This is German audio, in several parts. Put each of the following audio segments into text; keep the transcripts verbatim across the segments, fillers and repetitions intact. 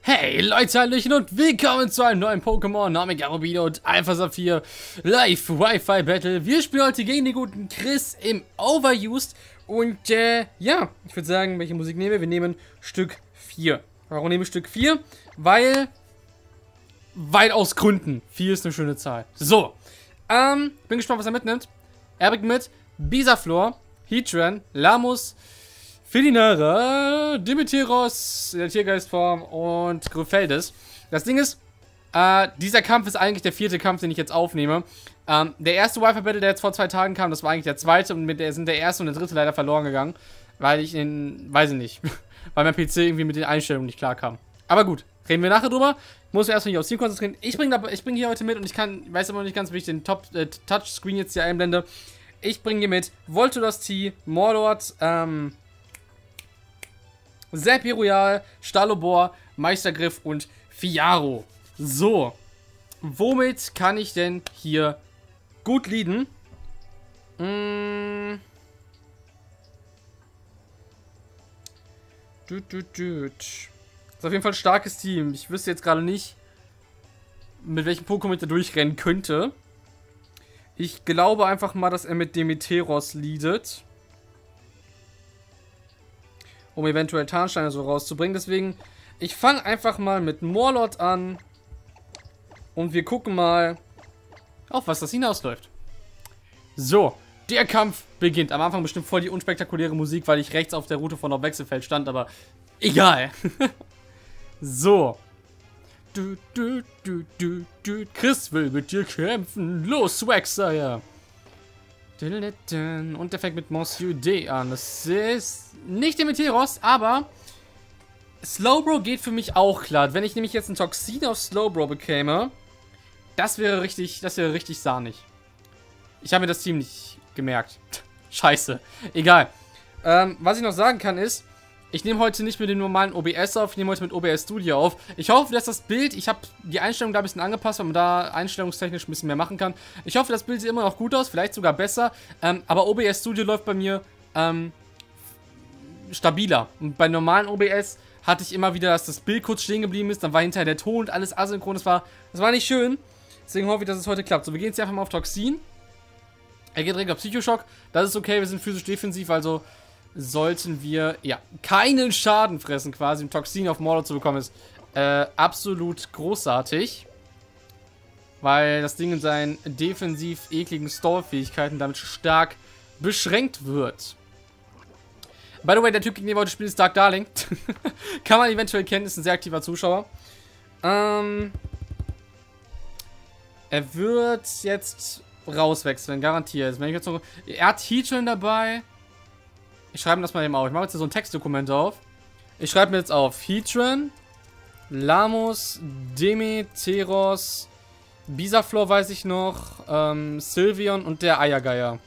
Hey Leute, Hallöchen und willkommen zu einem neuen Pokémon Namek Arubino und Alpha Saphir Live Wi-Fi Battle. Wir spielen heute gegen den guten Chris im Overused und äh, ja, ich würde sagen, welche Musik nehmen wir? Wir nehmen Stück vier. Warum nehmen wir Stück vier? Weil, weil aus Gründen. vier ist eine schöne Zahl. So, ähm, bin gespannt, was er mitnimmt. Er bringt mit Bisaflor, Heatran, Lamus, Felinara, Dimitrios, der Tiergeistform und Gruffeldes. Das Ding ist, äh, dieser Kampf ist eigentlich der vierte Kampf, den ich jetzt aufnehme. Ähm, der erste Wi-Fi Battle, der jetzt vor zwei Tagen kam, das war eigentlich der zweite und mit der sind der erste und der dritte leider verloren gegangen. Weil ich in, weiß ich nicht, weil mein P C irgendwie mit den Einstellungen nicht klar kam. Aber gut, reden wir nachher drüber. Ich muss mich erstmal nicht aufs Team konzentrieren. Ich bringe ich bring hier heute mit und ich kann, weiß aber noch nicht ganz, wie ich den Top äh, Touchscreen jetzt hier einblende. Ich bringe hier mit Voltodos T, Morlord, ähm, Serperial, Stalobor, Meistergriff und Fiaro. So, womit kann ich denn hier gut leaden? Mmh. Düt, düt, düt. Ist auf jeden Fall ein starkes Team. Ich wüsste jetzt gerade nicht, mit welchem Pokémon ich da durchrennen könnte. Ich glaube einfach mal, dass er mit Dimitrios leadet, um eventuell Tarnsteine so rauszubringen. Deswegen, ich fange einfach mal mit Morlord an. Und wir gucken mal, auf was das hinausläuft. So, der Kampf beginnt. Am Anfang bestimmt voll die unspektakuläre Musik, weil ich rechts auf der Route von der Wechselfeld stand, aber egal. So. Du, du, du, du, du. Chris will mit dir kämpfen. Los, Swagsire. Und der fängt mit Monsieur D an. Das ist nicht Dimitrios, aber Slowbro geht für mich auch klar. Wenn ich nämlich jetzt ein Toxin auf Slowbro bekäme, das wäre richtig, das wäre richtig sahnig. Ich habe mir das Team nicht gemerkt. Scheiße. Egal. Ähm, was ich noch sagen kann ist, ich nehme heute nicht mit dem normalen O B S auf, ich nehme heute mit O B S Studio auf. Ich hoffe, dass das Bild, ich habe die Einstellung da ein bisschen angepasst, weil man da einstellungstechnisch ein bisschen mehr machen kann. Ich hoffe, das Bild sieht immer noch gut aus, vielleicht sogar besser. Ähm, aber O B S Studio läuft bei mir ähm, stabiler. Und bei normalen O B S hatte ich immer wieder, dass das Bild kurz stehen geblieben ist, dann war hinterher der Ton und alles asynchron. Das war, das war nicht schön. Deswegen hoffe ich, dass es heute klappt. So, wir gehen jetzt hier einfach mal auf Toxin. Er geht direkt auf Psychoschock. Das ist okay, wir sind physisch defensiv, also sollten wir, ja, keinen Schaden fressen quasi. Um Toxin auf Morlord zu bekommen ist äh, absolut großartig. Weil das Ding in seinen defensiv ekligen Stall-Fähigkeiten damit stark beschränkt wird. By the way, der Typ, gegen den wir heute spielen, ist Dark Darling. Kann man eventuell kennen, ist ein sehr aktiver Zuschauer. Ähm, er wird jetzt rauswechseln, garantiert. Wenn ich jetzt noch, er hat Heatran dabei. Ich schreibe das mal eben auf. Ich mache jetzt hier so ein Textdokument auf. Ich schreibe mir jetzt auf Heatran, Lamus, Dimitrios, Bisaflor weiß ich noch, ähm, Sylveon und der Eiergeier.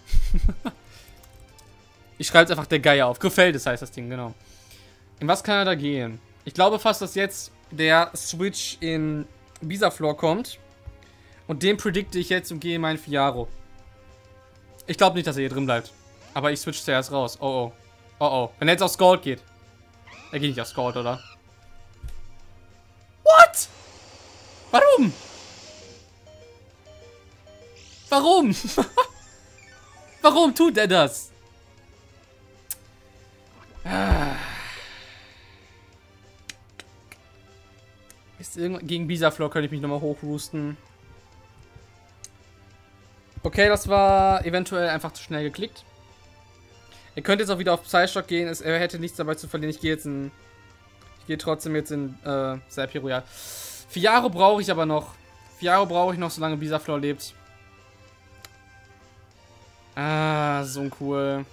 Ich schreibe jetzt einfach der Geier auf. Gruffeldes heißt das Ding, genau. In was kann er da gehen? Ich glaube fast, dass jetzt der Switch in Bisaflor kommt. Und den predikte ich jetzt und gehe in meinen Fiaro. Ich glaube nicht, dass er hier drin bleibt. Aber ich switch zuerst raus. Oh oh. Oh oh. Wenn er jetzt auf Scald geht. Er geht nicht auf Scald, oder? What? Warum? Warum? Warum tut er das? Ah. Ist irgendwann gegen Bisaflor könnte ich mich nochmal hochroosten. Okay, das war eventuell einfach zu schnell geklickt. Er könnte jetzt auch wieder auf Psyshock gehen. Es, er hätte nichts dabei zu verlieren. Ich gehe jetzt in... Ich gehe trotzdem jetzt in äh, Serperial. Fiaro brauche ich aber noch. Fiaro brauche ich noch, solange Bisaflor lebt. Ah, so cool.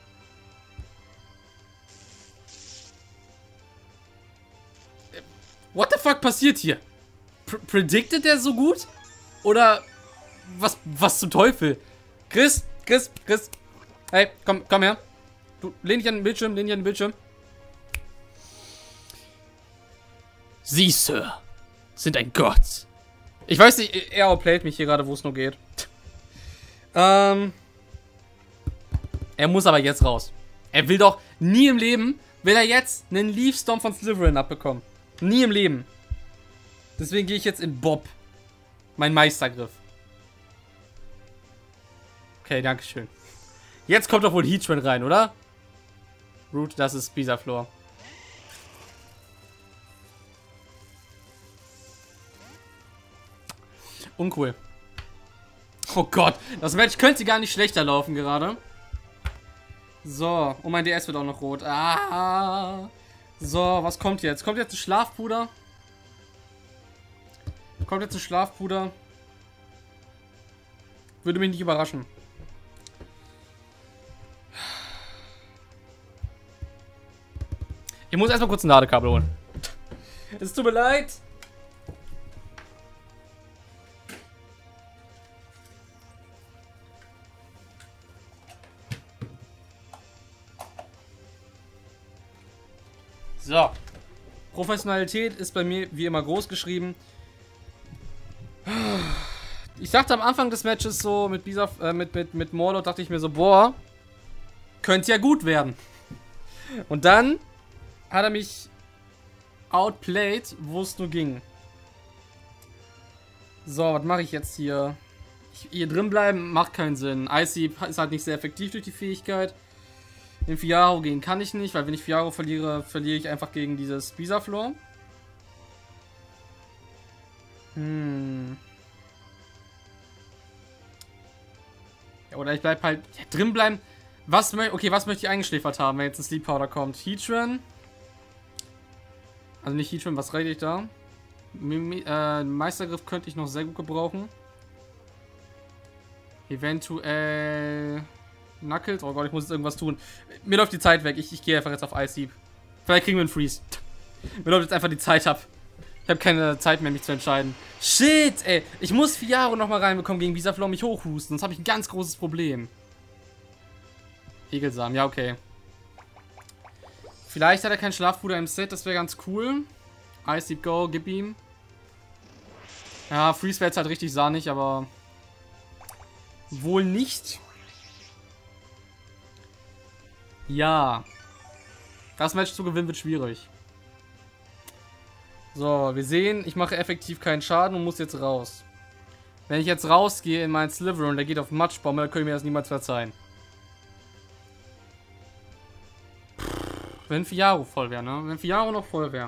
What the fuck passiert hier? Pr predicted der so gut? Oder... Was, was zum Teufel? Chris, Chris, Chris. Hey, komm, komm her. Du, lehn dich an den Bildschirm, lehn dich an den Bildschirm. Sie, Sir, sind ein Gott. Ich weiß nicht, er outplayt mich hier gerade, wo es nur geht. ähm. Er muss aber jetzt raus. Er will doch nie im Leben, will er jetzt einen Leaf Storm von Slytherin abbekommen. Nie im Leben. Deswegen gehe ich jetzt in Bob. Mein Meistergriff. Okay, dankeschön. Jetzt kommt doch wohl Heatran rein, oder? Root, das ist Bisaflor. Uncool. Oh Gott, das Match könnte gar nicht schlechter laufen gerade. So, und mein D S wird auch noch rot. Ah. So, was kommt jetzt? Kommt jetzt ein Schlafpuder? Kommt jetzt ein Schlafpuder? Würde mich nicht überraschen. Ich muss erstmal kurz ein Ladekabel holen. Es tut mir leid. So. Professionalität ist bei mir wie immer groß geschrieben. Ich dachte am Anfang des Matches so mit Bisa, äh, mit, mit, mit Morlot, dachte ich mir so, boah, könnte ja gut werden. Und dann hat er mich outplayed, wo es nur ging. So, was mache ich jetzt hier? Ich, hier drin bleiben macht keinen Sinn. Icy ist halt nicht sehr effektiv durch die Fähigkeit. In Fiaro gehen kann ich nicht, weil wenn ich Fiaro verliere, verliere ich einfach gegen dieses Bisaflor. Hm. Ja, oder ich bleib halt ja, drin bleiben. Was möchte okay, was möchte ich eingeschläfert haben, wenn jetzt ein Sleep Powder kommt? Heatran. Also nicht Heatran, was rede ich da? Mimi, äh, Meistergriff könnte ich noch sehr gut gebrauchen. Eventuell Knuckles. Oh Gott, ich muss jetzt irgendwas tun. Mir läuft die Zeit weg. Ich, ich gehe einfach jetzt auf Ice. Vielleicht kriegen wir einen Freeze. Mir läuft jetzt einfach die Zeit ab. Ich habe keine Zeit mehr, mich zu entscheiden. Shit, ey. Ich muss Fiaro nochmal reinbekommen gegen Bisaflor mich hochhusten. Sonst habe ich ein ganz großes Problem. Egelsamen, ja, okay. Vielleicht hat er kein Schlafpuder im Set. Das wäre ganz cool. Ice Deep Go, gib ihm. Ja, Freeze wäre jetzt halt richtig sahnig, aber wohl nicht. Ja. Das Match zu gewinnen wird schwierig. So, wir sehen, ich mache effektiv keinen Schaden und muss jetzt raus. Wenn ich jetzt rausgehe in meinen Sliver und der geht auf Matschbombe, dann können wir mir das niemals verzeihen. Wenn Fiaro voll wäre, ne? Wenn Fiaro noch voll wäre.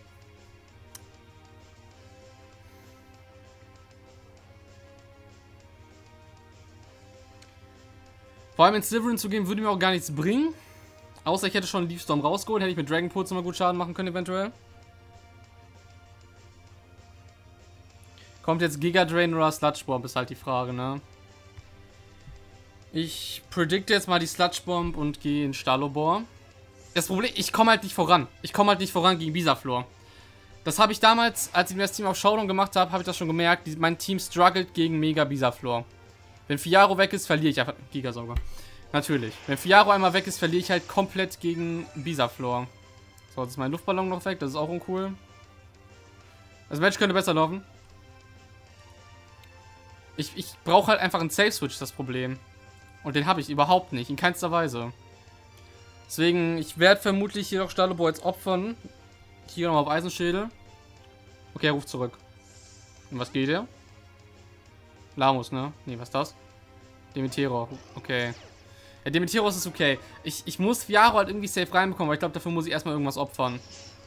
Vor allem in Slytherin zu gehen, würde mir auch gar nichts bringen. Außer ich hätte schon einen Leaf Storm rausgeholt, hätte ich mit Dragon Pulse mal gut Schaden machen können, eventuell. Kommt jetzt Giga Drain oder Sludge Bomb, ist halt die Frage, ne? Ich predikte jetzt mal die Sludge Bomb und gehe in Stalobor. Das Problem, ich komme halt nicht voran. Ich komme halt nicht voran gegen Bisaflor. Das habe ich damals, als ich mir das Team auf Showdown gemacht habe, habe ich das schon gemerkt. Die, mein Team struggelt gegen Mega Bisaflor. Wenn Fiaro weg ist, verliere ich einfach. Gigasauger. Natürlich. Wenn Fiaro einmal weg ist, verliere ich halt komplett gegen Bisaflor. So, jetzt ist mein Luftballon noch weg. Das ist auch uncool. Das Match könnte besser laufen. Ich, ich brauche halt einfach einen Safe-Switch, das Problem. Und den habe ich überhaupt nicht. In keinster Weise. Deswegen, ich werde vermutlich hier auch Stalobor jetzt opfern. Hier nochmal auf Eisenschädel. Okay, er ruft zurück. Und was geht er? Lamus, ne? Ne, was ist das? Demetero. Okay. Ja, Demeteros ist okay. Ich, ich muss Fiaro halt irgendwie safe reinbekommen, aber ich glaube, dafür muss ich erstmal irgendwas opfern.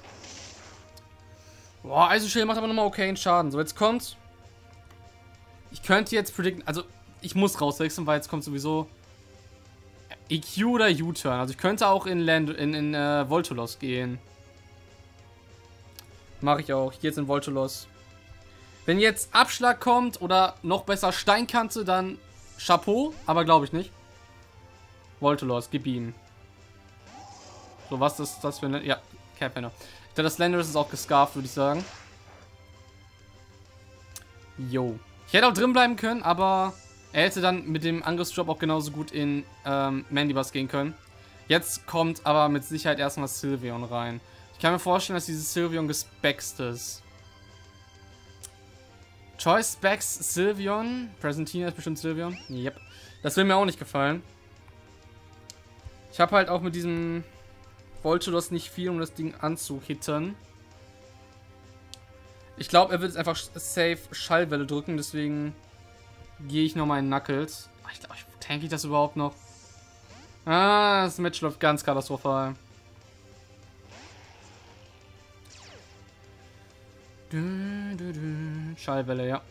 Boah, Eisenschädel macht aber nochmal okayen Schaden. So, jetzt kommt. Ich könnte jetzt predikten. Also, ich muss rauswechseln, weil jetzt kommt sowieso E Q oder U-Turn. Also, ich könnte auch in, Land, in, in äh, Voltolos gehen. Mache ich auch. Ich gehe jetzt in Voltolos. Wenn jetzt Abschlag kommt oder noch besser Steinkante, dann Chapeau, aber glaube ich nicht. Voltolos, gib ihm. So, was ist das für ein... Ja, Capenter. Ich glaube, das Landers ist auch gescarft, würde ich sagen. Jo. Ich hätte auch drin bleiben können, aber er hätte dann mit dem Angriffsdrop auch genauso gut in ähm, Mandibuzz gehen können. Jetzt kommt aber mit Sicherheit erstmal Sylveon rein. Ich kann mir vorstellen, dass dieses Sylveon gespext ist. Choice Specs Sylveon. Presentina ist bestimmt Sylveon. Yep. Das will mir auch nicht gefallen. Ich habe halt auch mit diesem Voltolos nicht viel, um das Ding anzuhitten. Ich glaube, er wird jetzt einfach safe Schallwelle drücken, deswegen gehe ich nochmal in Knuckles. Ich glaube, tanke ich das überhaupt noch? Ah, das Match läuft ganz katastrophal. Schallwelle, ja.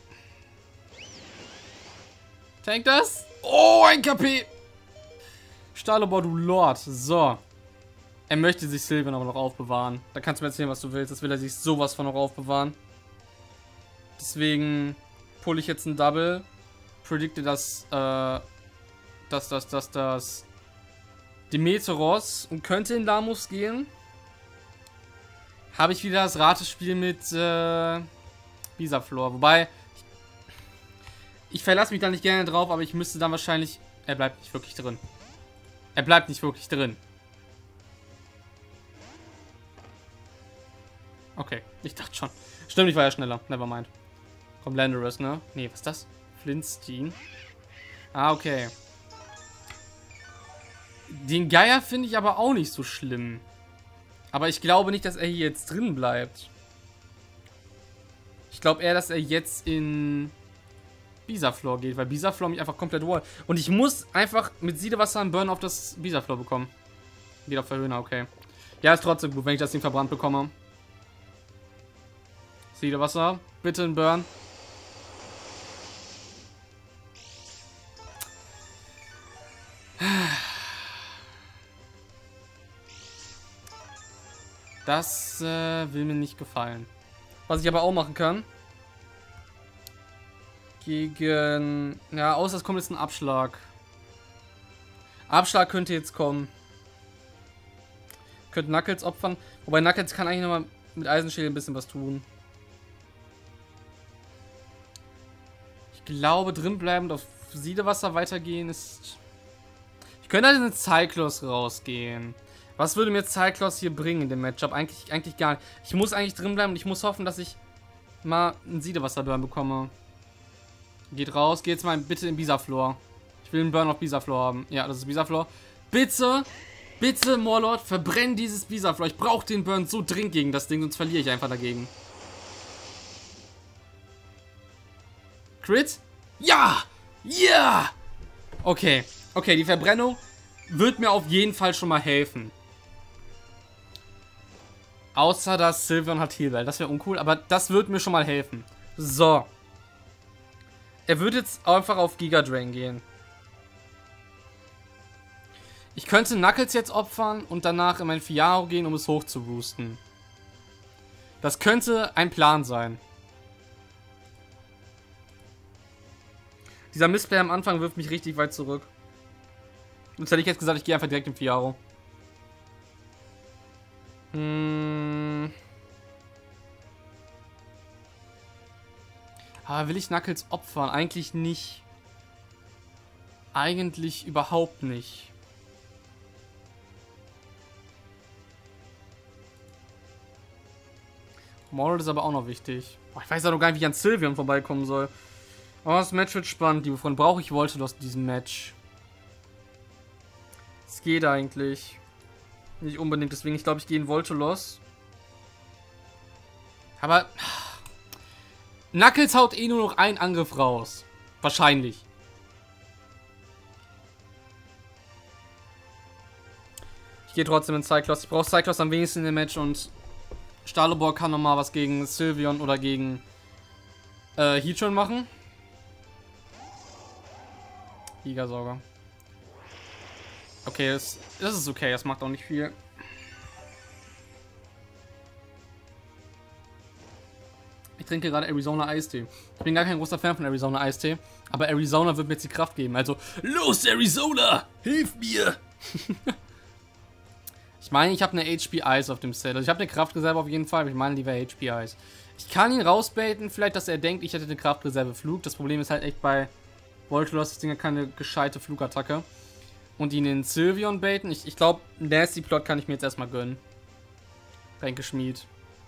Tank das? Oh, ein K P! Stahlobor, du Lord. So. Er möchte sich Sylvian aber noch aufbewahren. Da kannst du mir erzählen, was du willst. Das will er sich sowas von noch aufbewahren. Deswegen pull ich jetzt ein Double. Predikte, dass, äh, dass, dass, dass, dass Demeteros und könnte in Lamus gehen. Habe ich wieder das Ratespiel mit, äh, Bisaflor. Wobei, ich, ich verlasse mich da nicht gerne drauf, aber ich müsste dann wahrscheinlich... Er bleibt nicht wirklich drin. Er bleibt nicht wirklich drin. Okay, ich dachte schon. Stimmt, ich war ja schneller. Nevermind. Komm, Landorus, ne? Nee, was ist das? Flintstein. Ah, okay. Den Geier finde ich aber auch nicht so schlimm. Aber ich glaube nicht, dass er hier jetzt drin bleibt. Ich glaube eher, dass er jetzt in Bisaflor geht, weil Bisaflor mich einfach komplett wall. Und ich muss einfach mit Siedewasser einen Burn auf das Bisaflor bekommen. Wieder verhöhner, okay. Ja, ist trotzdem gut, wenn ich das Ding verbrannt bekomme. Siedewasser, bitte ein Burn. Das äh, will mir nicht gefallen. Was ich aber auch machen kann. Gegen... Ja, außer es kommt jetzt ein Abschlag. Abschlag könnte jetzt kommen. Könnte Knuckles opfern. Wobei Knuckles kann eigentlich nochmal mit Eisenschädel ein bisschen was tun. Ich glaube, drinbleibend auf Siedewasser weitergehen ist... Ich könnte halt in den Cyclos rausgehen. Was würde mir Cyclos hier bringen in dem Matchup? Eigentlich, eigentlich gar nicht. Ich muss eigentlich drin bleiben und ich muss hoffen, dass ich mal einen Siedewasser-Burn bekomme. Geht raus, geht jetzt mal bitte in Bisaflor. Ich will einen Burn auf Bisaflor haben. Ja, das ist Bisaflor. Bitte, bitte, Morlord, verbrenn dieses Bisaflor. Ich brauche den Burn so dringend gegen das Ding, sonst verliere ich einfach dagegen. Crit? Ja! Ja! Okay, okay, die Verbrennung wird mir auf jeden Fall schon mal helfen. Außer dass Sylvian hat Heal, das wäre uncool, aber das wird mir schon mal helfen. So. Er wird jetzt einfach auf Giga Drain gehen. Ich könnte Knuckles jetzt opfern und danach in mein Fiaro gehen, um es hoch zu boosten. Das könnte ein Plan sein. Dieser Missplay am Anfang wirft mich richtig weit zurück. Sonst hätte ich jetzt gesagt, ich gehe einfach direkt im Fiaro. Hm. Aber will ich Knuckles opfern? Eigentlich nicht. Eigentlich überhaupt nicht. Moral ist aber auch noch wichtig. Boah, ich weiß ja noch gar nicht, wie ich an Sylvian vorbeikommen soll. Aber das Match wird spannend, liebe Freunde. Brauche ich Voltolos in diesem Match? Es geht eigentlich. Nicht unbedingt, deswegen ich glaube, ich gehe in Voltolos. Aber Knuckles haut eh nur noch einen Angriff raus. Wahrscheinlich. Ich gehe trotzdem in Cyclos. Ich brauche Cyclos am wenigsten in dem Match und Stahlobor kann nochmal was gegen Sylvian oder gegen äh, Heatran machen. Gigasauger. Okay, das, das ist okay, das macht auch nicht viel. Ich trinke gerade Arizona Eistee. Ich bin gar kein großer Fan von Arizona Eistee, aber Arizona wird mir jetzt die Kraft geben. Also, los Arizona, hilf mir! Ich meine, ich habe eine H P Ice auf dem Set. Also ich habe eine Kraftreserve auf jeden Fall, aber ich meine, die wäre H P Ice. Ich kann ihn rausbaiten, vielleicht, dass er denkt, ich hätte eine Kraftreserve Flug. Das Problem ist halt echt bei Voltolos, das Ding hat keine gescheite Flugattacke. Und ihn in Sylvian baiten. Ich, ich glaube, Nasty Plot kann ich mir jetzt erstmal gönnen. Ränkeschmied.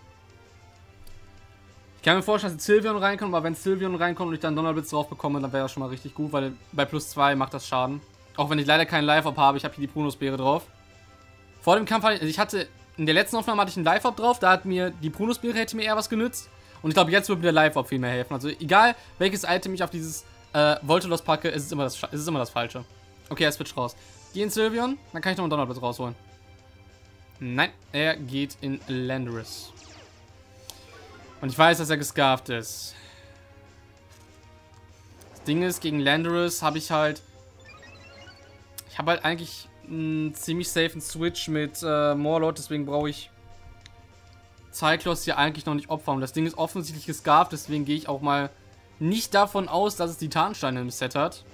Ich kann mir vorstellen, dass Sylvian reinkommt, aber wenn Sylvian reinkommt und ich dann Donnerblitz drauf bekomme, dann wäre das schon mal richtig gut, weil bei plus zwei macht das Schaden. Auch wenn ich leider keinen Live-Up habe, ich habe hier die Prunusbeere drauf. Vor dem Kampf hatte ich, also ich hatte, in der letzten Aufnahme hatte ich einen Live-Up drauf, da hat mir die Prunusbeere hätte mir eher was genützt. Und ich glaube, jetzt wird mir der Live-Op viel mehr helfen. Also egal, welches Item ich auf dieses äh, Voltolos packe, ist es, immer das, ist es immer das Falsche. Okay, er switcht raus. Geh in Sylveon, dann kann ich noch einen Donnerblitz rausholen. Nein, er geht in Landorus. Und ich weiß, dass er gescarft ist. Das Ding ist, gegen Landorus habe ich halt... Ich habe halt eigentlich einen ziemlich safen Switch mit äh, Morlord, deswegen brauche ich Cyclops hier eigentlich noch nicht opfern. Und das Ding ist offensichtlich gescarft, deswegen gehe ich auch mal nicht davon aus, dass es die Tarnsteine im Set hat.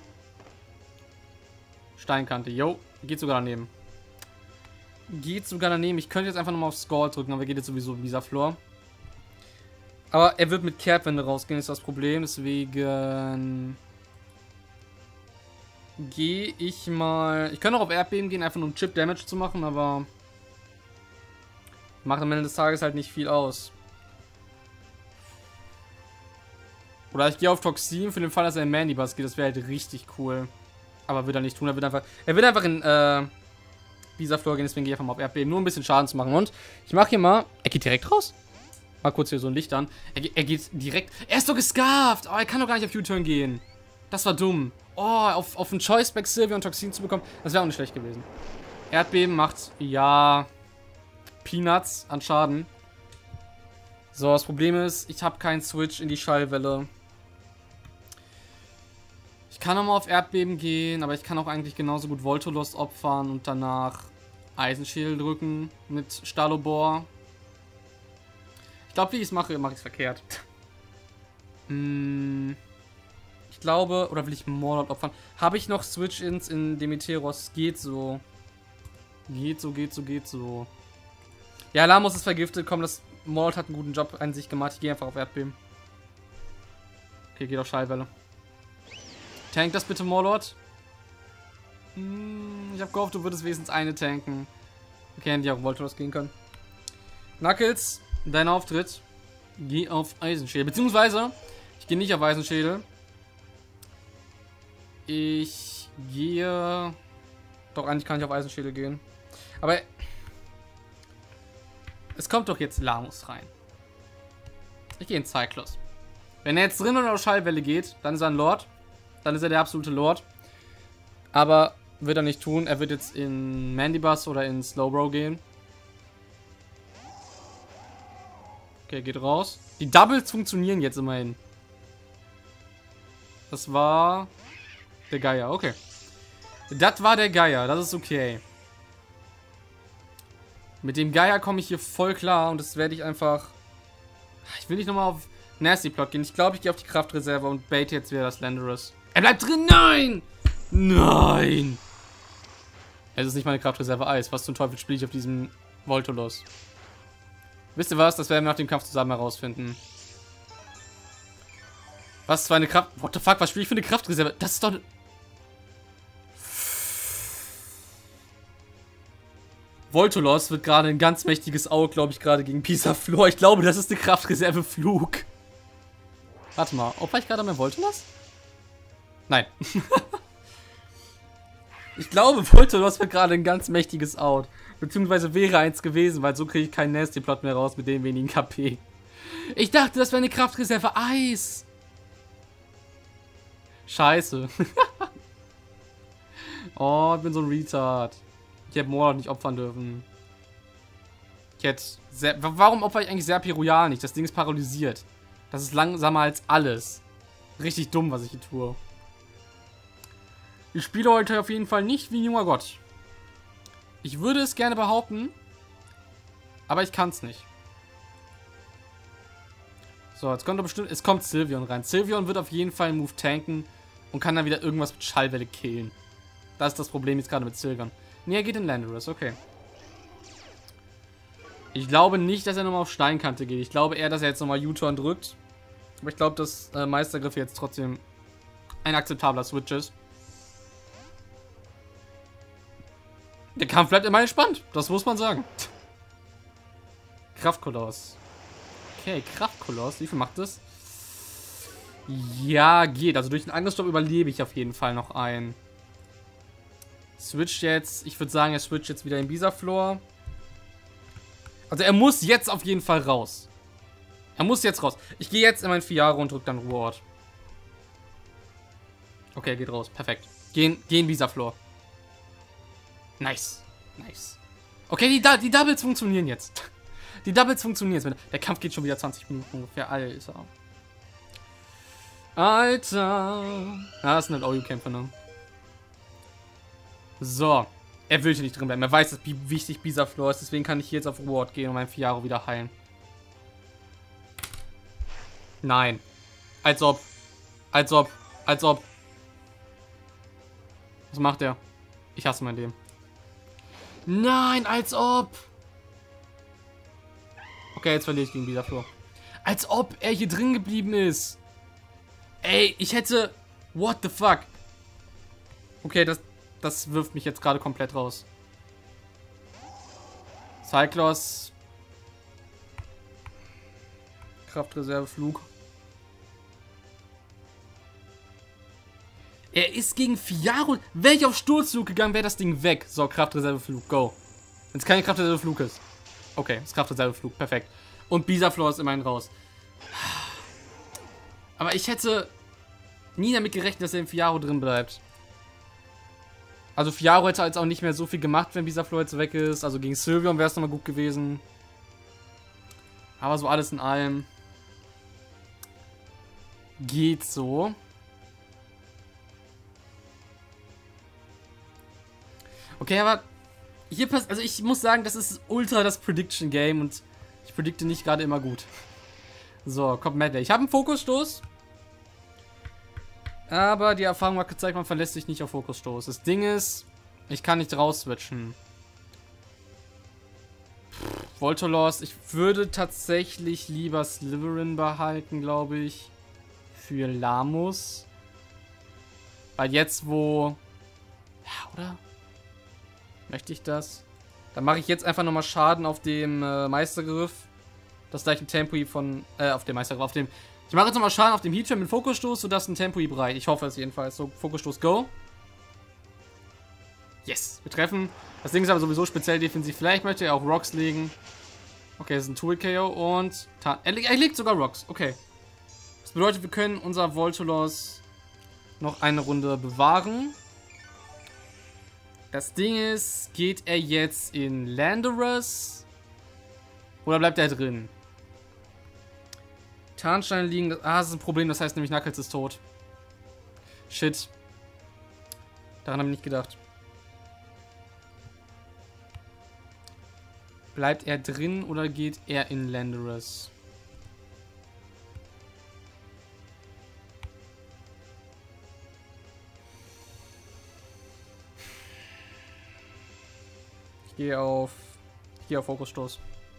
Steinkante, yo, geht sogar daneben. Geht sogar daneben. Ich könnte jetzt einfach nochmal auf Score drücken, aber geht jetzt sowieso in dieser Floor. Aber er wird mit Kehrtwende rausgehen, ist das Problem. Deswegen gehe ich mal... Ich könnte auch auf Erdbeben gehen, einfach nur um Chip Damage zu machen, aber macht am Ende des Tages halt nicht viel aus. Oder ich gehe auf Toxin für den Fall, dass er in Mandibuzz geht. Das wäre halt richtig cool. Aber wird er nicht tun. Er wird einfach, er wird einfach in äh, dieser Floor gehen. Deswegen gehe ich einfach mal auf Erdbeben. Nur ein bisschen Schaden zu machen. Und ich mache hier mal... Er geht direkt raus. Mal kurz hier so ein Licht an. Er, er geht direkt... Er ist doch gescarft. Oh, er kann doch gar nicht auf U-Turn gehen. Das war dumm. Oh, auf, auf einen Choice-Back Sylveon und Toxin zu bekommen. Das wäre auch nicht schlecht gewesen. Erdbeben macht, ja... Peanuts an Schaden. So, das Problem ist, ich habe keinen Switch in die Schallwelle. Ich kann nochmal auf Erdbeben gehen, aber ich kann auch eigentlich genauso gut Voltolos opfern und danach Eisenschädel drücken mit Stalobor. Ich glaube, wie ich es mache, mache ich es verkehrt. hm, ich glaube, oder will ich Morlord opfern? Habe ich noch Switch-Ins in Demeteros? Geht so. Geht so, geht so, geht so. Ja, Lamos ist vergiftet. Komm, das Morlord hat einen guten Job an sich gemacht. Ich gehe einfach auf Erdbeben. Okay, geht auf Schallwelle. Tank das bitte, Morlord. Hm, ich habe gehofft, du würdest wenigstens eine tanken. Okay, hätte ich auch Voltolos gehen können. Knuckles, dein Auftritt. Geh auf Eisenschädel. Beziehungsweise, ich gehe nicht auf Eisenschädel. Ich gehe... Doch, eigentlich kann ich auf Eisenschädel gehen. Aber... Es kommt doch jetzt Lamos rein. Ich gehe in Cyclops. Wenn er jetzt drin oder auf Schallwelle geht, dann ist er ein Lord. Dann ist er der absolute Lord. Aber wird er nicht tun. Er wird jetzt in Mandibuzz oder in Slowbro gehen. Okay, geht raus. Die Doubles funktionieren jetzt immerhin. Das war der Geier, okay. Das war der Geier, das ist okay. Mit dem Geier komme ich hier voll klar und das werde ich einfach... Ich will nicht nochmal auf Nasty Plot gehen. Ich glaube, ich gehe auf die Kraftreserve und bait jetzt wieder das Landorus. Er bleibt drin! Nein! Nein! Es ist nicht meine Kraftreserve Eis. Was zum Teufel spiele ich auf diesem Voltolos? Wisst ihr was? Das werden wir nach dem Kampf zusammen herausfinden. Was für eine Kraft... What the fuck? Was spiele ich für eine Kraftreserve? Das ist doch... Voltolos wird gerade ein ganz mächtiges Auge, glaube ich, gerade gegen Pisaflor. Ich glaube, das ist eine Kraftreserve Flug. Warte mal, opfer ich gerade mein Voltolos? Nein. Ich glaube, Voltolos wird gerade ein ganz mächtiges Out. Beziehungsweise wäre eins gewesen, weil so kriege ich keinen Nasty Plot mehr raus mit dem wenigen K P. Ich dachte, das wäre eine Kraftreserve Eis. Scheiße. Oh, ich bin so ein Retard. Ich hätte Morlord nicht opfern dürfen. Ich hätte... Warum opfer ich eigentlich Serpy Royal nicht? Das Ding ist paralysiert. Das ist langsamer als alles. Richtig dumm, was ich hier tue. Ich spiele heute auf jeden Fall nicht wie ein junger Gott. Ich würde es gerne behaupten, aber ich kann es nicht. So, jetzt kommt doch bestimmt... Es kommt Sylveon rein. Sylveon wird auf jeden Fall einen Move tanken und kann dann wieder irgendwas mit Schallwelle killen. Das ist das Problem jetzt gerade mit Sylveon. Nee, er geht in Landorus, okay. Ich glaube nicht, dass er nochmal auf Steinkante geht. Ich glaube eher, dass er jetzt nochmal U-Turn drückt. Aber ich glaube, dass äh, Meistergriff jetzt trotzdem ein akzeptabler Switch ist. Der Kampf bleibt immer entspannt. Das muss man sagen. Kraftkoloss. Okay, Kraftkoloss. Wie viel macht das? Ja, geht. Also durch den Angriffsstopp überlebe ich auf jeden Fall noch ein. Switcht jetzt. Ich würde sagen, er switcht jetzt wieder in Bisaflor. Also er muss jetzt auf jeden Fall raus. Er muss jetzt raus. Ich gehe jetzt in mein Fiaro und drücke dann Ruheort. Okay, er geht raus. Perfekt. Gehen, gehen Visaflor. Nice. Nice. Okay, die, die Doubles funktionieren jetzt. Die Doubles funktionieren jetzt. Der Kampf geht schon wieder zwanzig Minuten ungefähr. Alter. Alter. Ah, das sind halt All-You-Kämpfe, ne? So. Er will hier nicht drin bleiben. Er weiß, wie wichtig Visaflor ist. Deswegen kann ich hier jetzt auf Ruheort gehen und mein Fiaro wieder heilen. Nein. Als ob. Als ob. Als ob. Was macht er? Ich hasse mein Leben. Nein, als ob. Okay, jetzt verliere ich gegen Visaflor. Als ob er hier drin geblieben ist. Ey, ich hätte... What the fuck? Okay, das, das wirft mich jetzt gerade komplett raus. Cyclops. Kraftreserve, Flug. Er ist gegen Fiaro. Wäre ich auf Sturzflug gegangen, wäre das Ding weg. So, Kraftreserveflug, go. Wenn es kein Kraftreserveflug ist. Okay, das Kraftreserveflug, perfekt. Und Visaflor ist immerhin raus. Aber ich hätte nie damit gerechnet, dass er im Fiaro drin bleibt. Also Fiaro hätte jetzt auch nicht mehr so viel gemacht, wenn Visaflor jetzt weg ist. Also gegen Sylveon wäre es nochmal gut gewesen. Aber so alles in allem geht so. Okay, aber hier passt, also ich muss sagen, das ist ultra das Prediction Game und ich predikte nicht gerade immer gut. So, kommt Medley. Ich habe einen Fokusstoß. Aber die Erfahrung hat gezeigt, man verlässt sich nicht auf Fokusstoß. Das Ding ist, ich kann nicht rausswitchen. Voltolos, ich würde tatsächlich lieber Slytherin behalten, glaube ich. Für Lamus. Weil jetzt, wo... Ja, oder? Möchte ich das? Dann mache ich jetzt einfach nochmal Schaden auf dem äh, Meistergriff. Das gleich ein Tempo von... Äh, auf dem Meistergriff, auf dem... Ich mache jetzt nochmal Schaden auf dem Heatran mit Fokusstoß, sodass ein Tempo bereit. Ich hoffe es jedenfalls. So, Fokusstoß, go. Yes, wir treffen. Das Ding ist aber sowieso speziell defensiv. Vielleicht möchte er auch Rocks legen. Okay, das ist ein Two-Hit-K O und... Er, er legt sogar Rocks, okay. Das bedeutet, wir können unser Voltolos noch eine Runde bewahren. Das Ding ist, geht er jetzt in Landorus? Oder bleibt er drin? Tarnsteine liegen. Ah, das ist ein Problem, das heißt nämlich Knuckles ist tot. Shit. Daran habe ich nicht gedacht. Bleibt er drin oder geht er in Landorus? Ich gehe auf... Ich gehe auf Fokusstoß.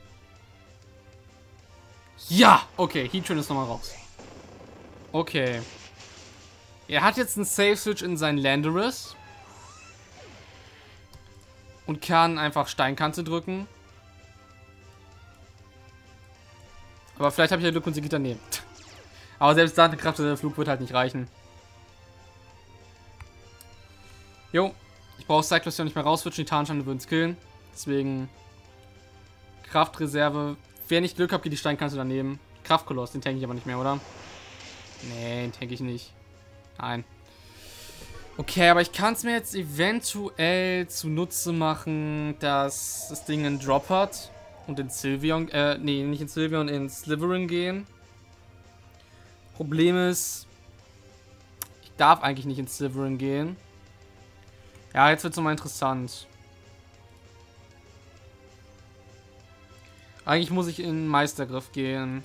Ja! Okay, Heatran ist nochmal raus. Okay. Er hat jetzt einen Safe-Switch in seinen Landorus. Und kann einfach Steinkante drücken. Aber vielleicht habe ich ja Glück und sie geht daneben. Aber selbst da, eine Kraft der Flug wird halt nicht reichen. Jo. Ich brauche Cyclops ja nicht mehr rauswitchen, die Tarnsteine würden es killen. Deswegen Kraftreserve. Wenn ich Glück habe, geht die Steinkante daneben. Kraftkoloss, den tank ich aber nicht mehr, oder? Nee, den tank ich nicht. Nein. Okay, aber ich kann es mir jetzt eventuell zunutze machen, dass das Ding einen Drop hat. Und in Sylveon, äh, nee, nicht in Sylveon, in Slytherin gehen. Problem ist, ich darf eigentlich nicht in Slytherin gehen. Ja, jetzt wird es nochmal interessant. Eigentlich muss ich in Meistergriff gehen.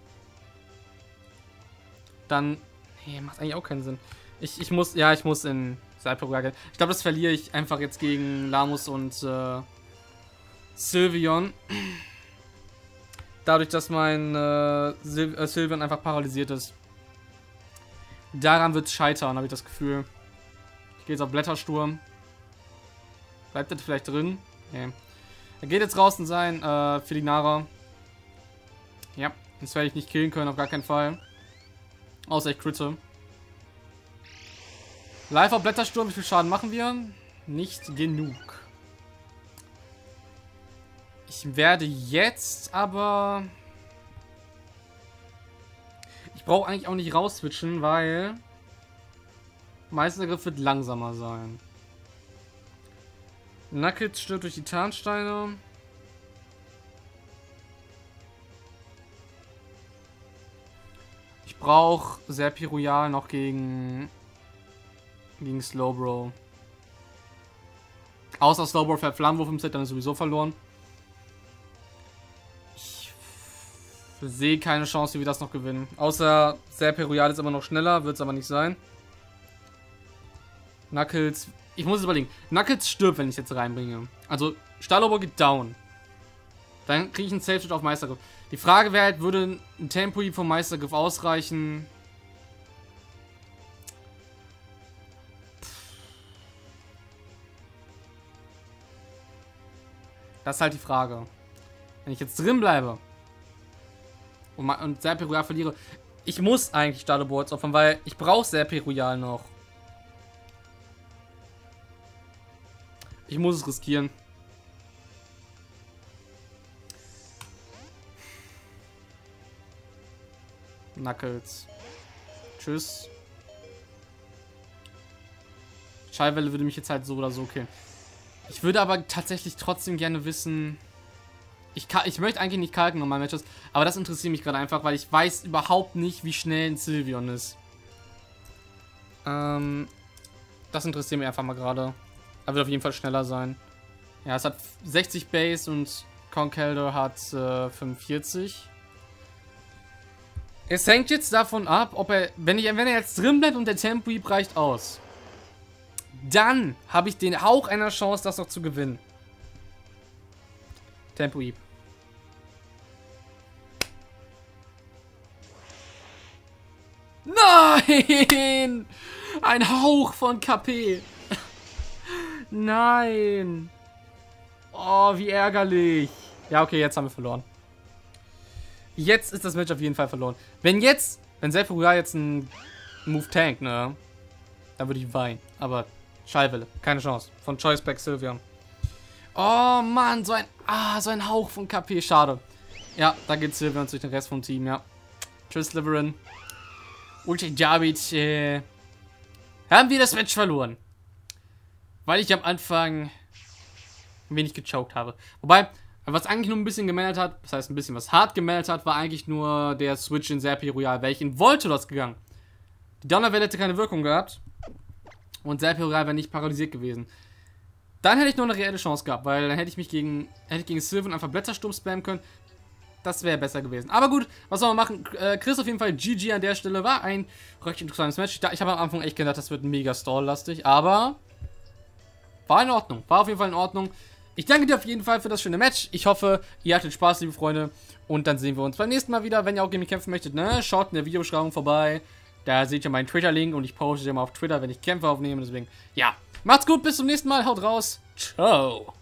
Dann... Nee, macht eigentlich auch keinen Sinn. Ich, ich muss... Ja, ich muss in Cyberpunk gehen. Ich glaube, das verliere ich einfach jetzt gegen Lamus und äh, Sylveon. Dadurch, dass mein äh, Syl äh, Sylveon einfach paralysiert ist. Daran wird es scheitern, habe ich das Gefühl. Ich gehe jetzt auf Blättersturm. Bleibt das vielleicht drin? Nee. Er geht jetzt raus in sein äh, Felinara. Ja, das werde ich nicht killen können, auf gar keinen Fall. Außer ich critte. Live auf Blättersturm, wie viel Schaden machen wir? Nicht genug. Ich werde jetzt aber... brauche eigentlich auch nicht rausswitchen, weil Meistergriff wird langsamer sein. Knuckles stirbt durch die Tarnsteine. Ich brauche Serpi Royal noch gegen gegen Slowbro. Außer Slowbro fährt Flammenwurf im Set, dann ist sowieso verloren. Ich sehe keine Chance, wie wir das noch gewinnen. Außer Serpi Royal ist immer noch schneller, wird es aber nicht sein. Knuckles, ich muss es überlegen. Knuckles stirbt, wenn ich es jetzt reinbringe. Also Stahlrobo geht down. Dann kriege ich einen Safe-Shot auf Meistergriff. Die Frage wäre halt, würde ein Tempo vom Meistergriff ausreichen? Das ist halt die Frage. Wenn ich jetzt drin bleibe und, und Serpi Royal verliere, ich muss eigentlich Stahlrobo jetzt opfern, weil ich brauche Serpi Royal noch. Ich muss es riskieren. Knuckles. Tschüss. Schallwelle würde mich jetzt halt so oder so killen. Ich würde aber tatsächlich trotzdem gerne wissen... Ich, ich möchte eigentlich nicht kalken normal Matches, aber das interessiert mich gerade einfach, weil ich weiß überhaupt nicht, wie schnell ein Sylveon ist. Ähm, das interessiert mich einfach mal gerade. Er wird auf jeden Fall schneller sein. Ja, es hat sechzig Base und Conkeldurr hat äh, fünfundvierzig. Es hängt jetzt davon ab, ob er, wenn, ich, wenn er jetzt drin bleibt und der Tempo Hieb reicht aus, dann habe ich den Hauch einer Chance, das noch zu gewinnen. Tempo Hieb. Nein! Ein Hauch von K P. Nein. Oh, wie ärgerlich. Ja, okay, jetzt haben wir verloren. Jetzt ist das Match auf jeden Fall verloren. Wenn jetzt, wenn Serpi Royal jetzt einen Move tankt, ne, dann würde ich weinen. Aber Schallwelle, keine Chance. Von Choice Back Sylveon. Oh Mann, so ein, ah, so ein Hauch von K P, schade. Ja, da geht Sylveon durch den Rest vom Team, ja. Tschüss, Slytherin. Ulti Jabit, äh, haben wir das Match verloren. Weil ich am Anfang ein wenig gechoked habe. Wobei, was eigentlich nur ein bisschen gemeldet hat, das heißt ein bisschen was hart gemeldet hat, war eigentlich nur der Switch in Serpi Royal, welch in Voltolos gegangen. Die Donnerwelle hätte keine Wirkung gehabt und Serpi Royal wäre nicht paralysiert gewesen. Dann hätte ich nur eine reelle Chance gehabt, weil dann hätte ich mich gegen, hätte ich gegen Sylveon einfach Blättersturm spammen können. Das wäre besser gewesen. Aber gut, was soll man machen? Äh, Chris auf jeden Fall G G an der Stelle. War ein recht interessantes Match. Ich, ich habe am Anfang echt gedacht, das wird mega stall-lastig, aber war in Ordnung. War auf jeden Fall in Ordnung. Ich danke dir auf jeden Fall für das schöne Match. Ich hoffe, ihr hattet Spaß, liebe Freunde. Und dann sehen wir uns beim nächsten Mal wieder. Wenn ihr auch gegen mich kämpfen möchtet, ne? Schaut in der Videobeschreibung vorbei. Da seht ihr meinen Twitter-Link und ich poste immer auf Twitter, wenn ich Kämpfe aufnehme. Deswegen, ja. Macht's gut, bis zum nächsten Mal. Haut raus. Ciao.